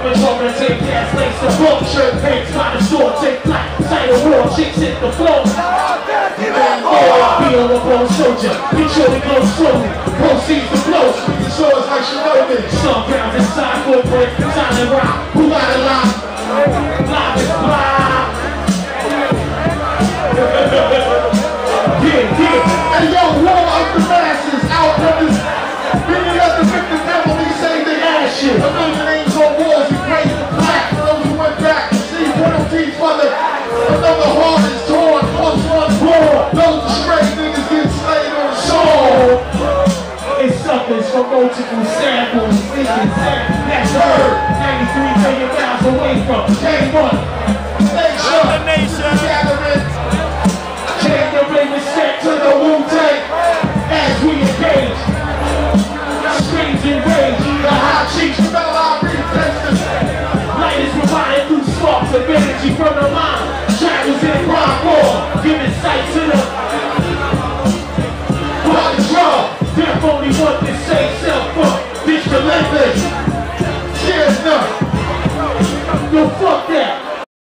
Torrent, take gas, lace the book, shirt, pants, by the store, take flight, sight of war, chicks hit the floor. Feel a bone soldier, be sure to go slowly, proceeds to blow, speak the swords like Shinobi. Some grounds inside, footprint, silent rock, who got a line? Live is blind. Yeah. And yo, war of the masses, out of this, bringing up the victim devil, he say they ass shit. A million names on walls, we praise the plaque. For those who went back, see penalties for the, another heart is torn, plus one born. Those stray niggas get slayed on the sword. It suffers from multiple samples, thinking that's heard. 93 million miles away from K1. Nation, gathering, catering respect to the Wu-Tang.